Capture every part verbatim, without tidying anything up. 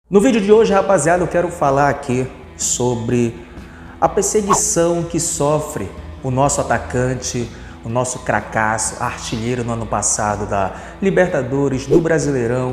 No vídeo de hoje, rapaziada, eu quero falar aqui sobre a perseguição que sofre o nosso atacante, o nosso cracaço, artilheiro no ano passado da Libertadores, do Brasileirão,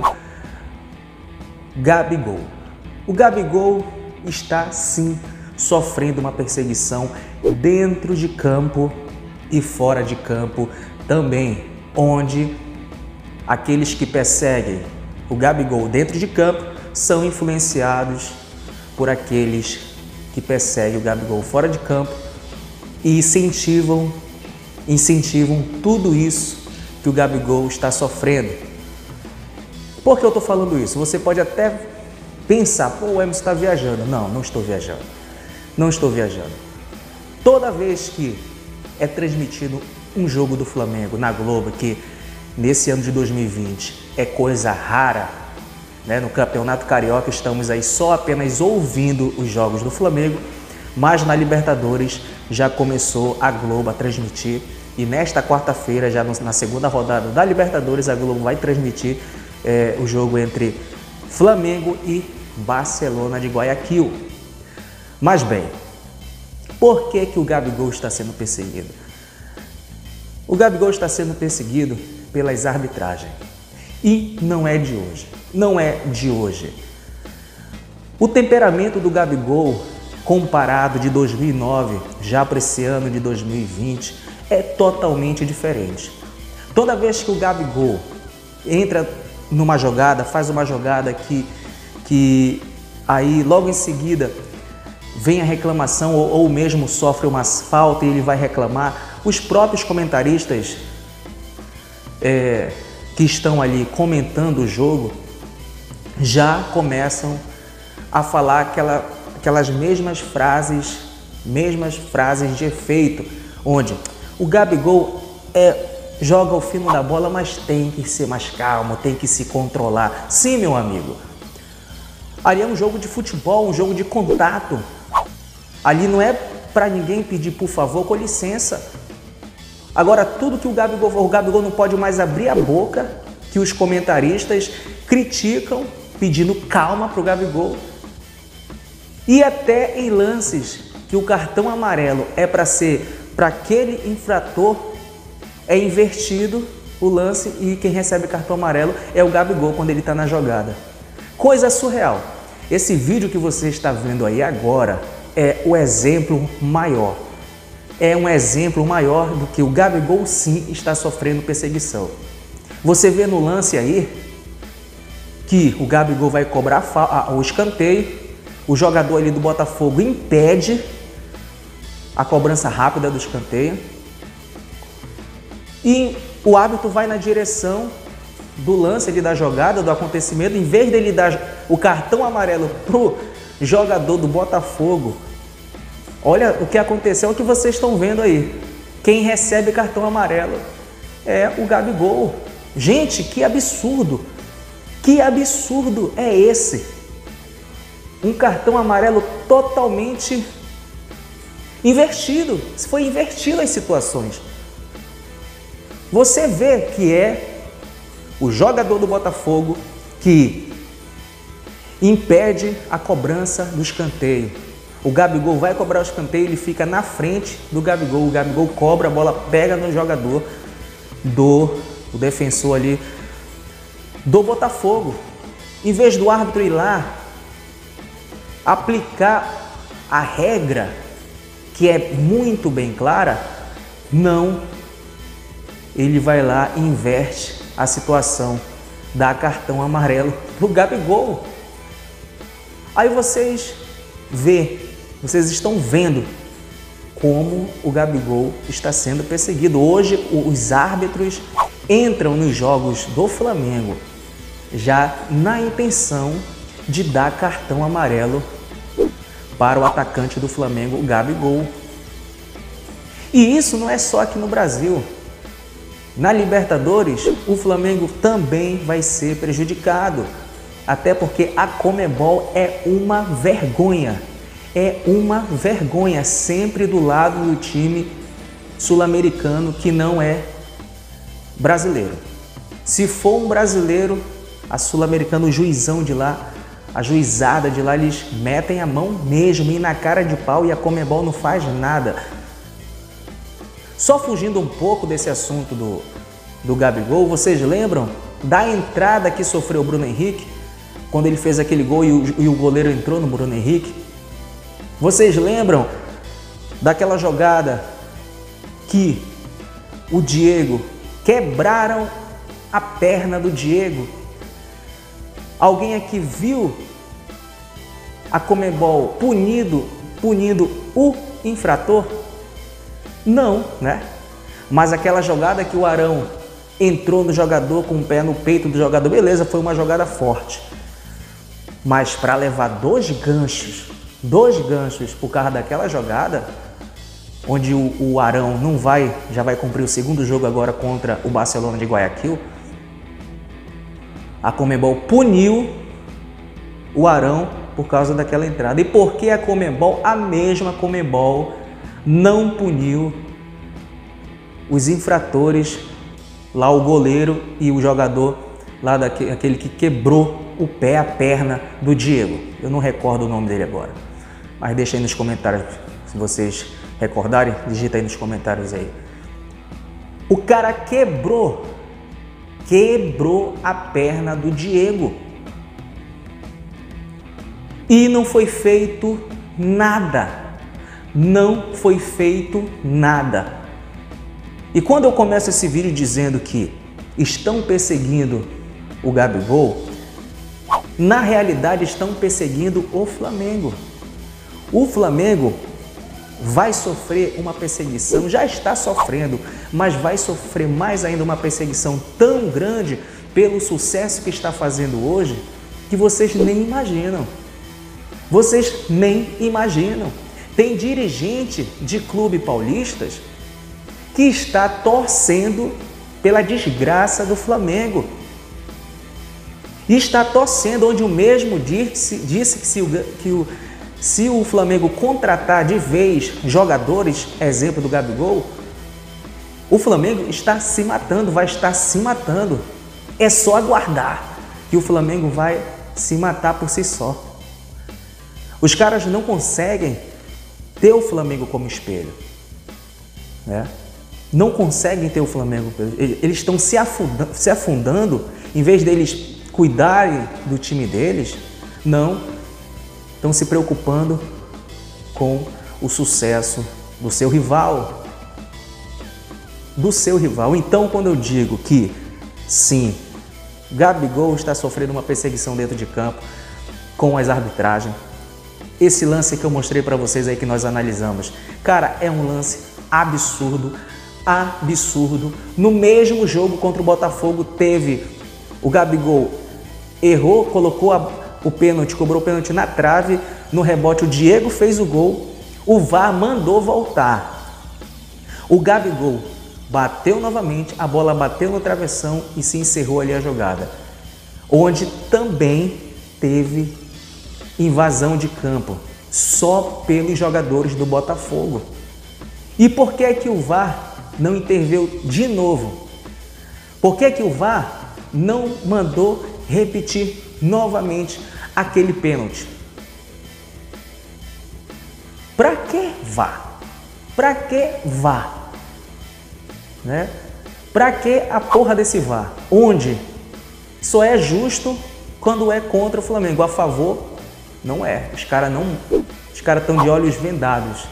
Gabigol. O Gabigol está sim sofrendo uma perseguição dentro de campo e fora de campo também, onde aqueles que perseguem o Gabigol dentro de campo são influenciados por aqueles que perseguem o Gabigol fora de campo e incentivam, incentivam tudo isso que o Gabigol está sofrendo. Por que eu estou falando isso? Você pode até pensar, pô, o Emerson está viajando. Não, não estou viajando. Não estou viajando. Toda vez que é transmitido um jogo do Flamengo na Globo, que nesse ano de dois mil e vinte é coisa rara, né? No Campeonato Carioca estamos aí só apenas ouvindo os jogos do Flamengo, mas na Libertadores já começou a Globo a transmitir e nesta quarta-feira, já na segunda rodada da Libertadores, a Globo vai transmitir é, o jogo entre Flamengo e Barcelona de Guayaquil. Mas bem, por que que o Gabigol está sendo perseguido? O Gabigol está sendo perseguido pelas arbitragens. E não é de hoje, não é de hoje. O temperamento do Gabigol, comparado de dois mil e nove, já para esse ano de dois mil e vinte, é totalmente diferente. Toda vez que o Gabigol entra numa jogada, faz uma jogada que, que aí logo em seguida vem a reclamação ou, ou mesmo sofre uma falta e ele vai reclamar, os próprios comentaristas é, que estão ali comentando o jogo já começam a falar aquela, aquelas mesmas frases, mesmas frases de efeito, onde o Gabigol é, joga o fino da bola, mas tem que ser mais calmo, tem que se controlar. Sim, meu amigo, ali é um jogo de futebol, um jogo de contato. Ali não é para ninguém pedir por favor, com licença. Agora, tudo que o Gabigol, o Gabigol não pode mais abrir a boca, que os comentaristas criticam, pedindo calma para o Gabigol. E até em lances que o cartão amarelo é para ser para aquele infrator, é invertido o lance e quem recebe cartão amarelo é o Gabigol quando ele está na jogada. Coisa surreal. Esse vídeo que você está vendo aí agora é o exemplo maior. É um exemplo maior do que o Gabigol sim está sofrendo perseguição. Você vê no lance aí que o Gabigol vai cobrar o escanteio, o jogador ali do Botafogo impede a cobrança rápida do escanteio e o árbitro vai na direção do lance ali da jogada, do acontecimento, em vez dele dar o cartão amarelo pro jogador do Botafogo. Olha o que aconteceu, o que vocês estão vendo aí. Quem recebe cartão amarelo é o Gabigol. Gente, que absurdo! Que absurdo é esse? Um cartão amarelo totalmente invertido. Foi invertido as situações. Você vê que é o jogador do Botafogo que impede a cobrança do escanteio. O Gabigol vai cobrar o escanteio, ele fica na frente do Gabigol. O Gabigol cobra, a bola pega no jogador do o defensor ali do Botafogo. Em vez do árbitro ir lá aplicar a regra, que é muito bem clara, não. Ele vai lá e inverte a situação, dá cartão amarelo pro Gabigol. Aí vocês vê, vocês estão vendo como o Gabigol está sendo perseguido. Hoje os árbitros entram nos jogos do Flamengo já na intenção de dar cartão amarelo para o atacante do Flamengo, o Gabigol. E isso não é só aqui no Brasil. Na Libertadores, o Flamengo também vai ser prejudicado. Até porque a Conmebol é uma vergonha. É uma vergonha sempre do lado do time sul-americano que não é brasileiro. Se for um brasileiro, a Sul-Americana, o juizão de lá, A juizada de lá, eles metem a mão mesmo e na cara de pau, e a Conmebol não faz nada. Só fugindo um pouco desse assunto do, do Gabigol, vocês lembram da entrada que sofreu o Bruno Henrique? Quando ele fez aquele gol e o, e o goleiro entrou no Bruno Henrique? Vocês lembram daquela jogada que o Diego, quebraram a perna do Diego? Alguém aqui viu a Conmebol punido, punindo o infrator? Não, né? Mas aquela jogada que o Arão entrou no jogador com o pé no peito do jogador, beleza, foi uma jogada forte. Mas para levar dois ganchos, dois ganchos por causa daquela jogada, onde o, o Arão não vai, já vai cumprir o segundo jogo agora contra o Barcelona de Guayaquil, a Conmebol puniu o Arão por causa daquela entrada. E por que a Conmebol, a mesma Conmebol, não puniu os infratores, lá o goleiro e o jogador, lá daquele aquele que quebrou o pé, a perna do Diego? Eu não recordo o nome dele agora, mas deixa aí nos comentários, se vocês recordarem, digita aí nos comentários aí. O cara quebrou, quebrou a perna do Diego e não foi feito nada. Não foi feito nada. E quando eu começo esse vídeo dizendo que estão perseguindo o Gabigol, na realidade estão perseguindo o Flamengo. O Flamengo vai sofrer uma perseguição, já está sofrendo, mas vai sofrer mais ainda uma perseguição tão grande pelo sucesso que está fazendo hoje, que vocês nem imaginam. Vocês nem imaginam. Tem dirigente de clube paulistas que está torcendo pela desgraça do Flamengo. E está torcendo, onde o mesmo disse, disse que, se o, que o, se o Flamengo contratar de vez jogadores, exemplo do Gabigol, o Flamengo está se matando, vai estar se matando. É só aguardar que o Flamengo vai se matar por si só. Os caras não conseguem ter o Flamengo como espelho, né? Não conseguem ter o Flamengo. Eles estão se afundando, se afundando, em vez deles cuidarem do time deles, não, estão se preocupando com o sucesso do seu rival. Do seu rival. Então, quando eu digo que, sim, Gabigol está sofrendo uma perseguição dentro de campo com as arbitragens, esse lance que eu mostrei para vocês aí que nós analisamos, cara, é um lance absurdo, absurdo. No mesmo jogo contra o Botafogo teve o Gabigol errou, colocou a, o pênalti, cobrou o pênalti na trave, no rebote o Diego fez o gol, o V A R mandou voltar. O Gabigol bateu novamente, a bola bateu no travessão e se encerrou ali a jogada, onde também teve invasão de campo, só pelos jogadores do Botafogo. E por que é que o V A R não interveio de novo? Por que é que o V A R não mandou repetir novamente aquele pênalti? Pra que V A R? Pra que V A R? Né? Pra que a porra desse V A R? Onde só é justo quando é contra o Flamengo, a favor não é. Os caras não, os caras estão de olhos vendados.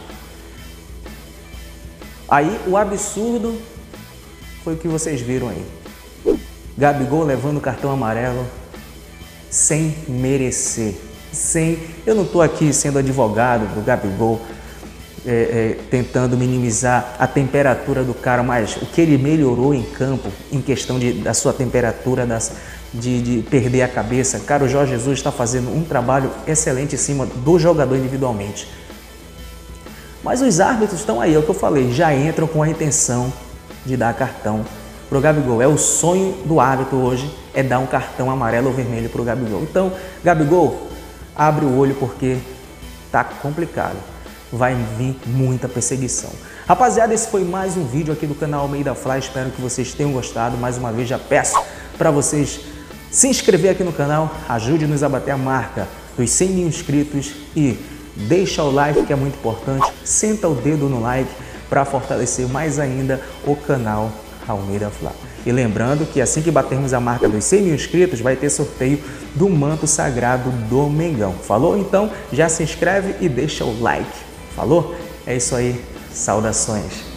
Aí o absurdo foi o que vocês viram aí. Gabigol levando o cartão amarelo sem merecer. Sem, eu não estou aqui sendo advogado do Gabigol, é, é, tentando minimizar a temperatura do cara, mas o que ele melhorou em campo, em questão de, da sua temperatura, das, de, de perder a cabeça, cara, o Jorge Jesus está fazendo um trabalho excelente em cima do jogador individualmente. Mas os árbitros estão aí, é o que eu falei, já entram com a intenção de dar cartão para o Gabigol. É o sonho do árbitro hoje, é dar um cartão amarelo ou vermelho para o Gabigol. Então, Gabigol, abre o olho porque tá complicado. Vai vir muita perseguição. Rapaziada, esse foi mais um vídeo aqui do canal Almeida Fly. Espero que vocês tenham gostado. Mais uma vez, já peço para vocês se inscrever aqui no canal, ajude-nos a bater a marca dos cem mil inscritos e deixa o like, que é muito importante, senta o dedo no like para fortalecer mais ainda o canal Almeida Fla. E lembrando que assim que batermos a marca dos cem mil inscritos, vai ter sorteio do manto sagrado do Mengão. Falou? Então já se inscreve e deixa o like. Falou? É isso aí. Saudações.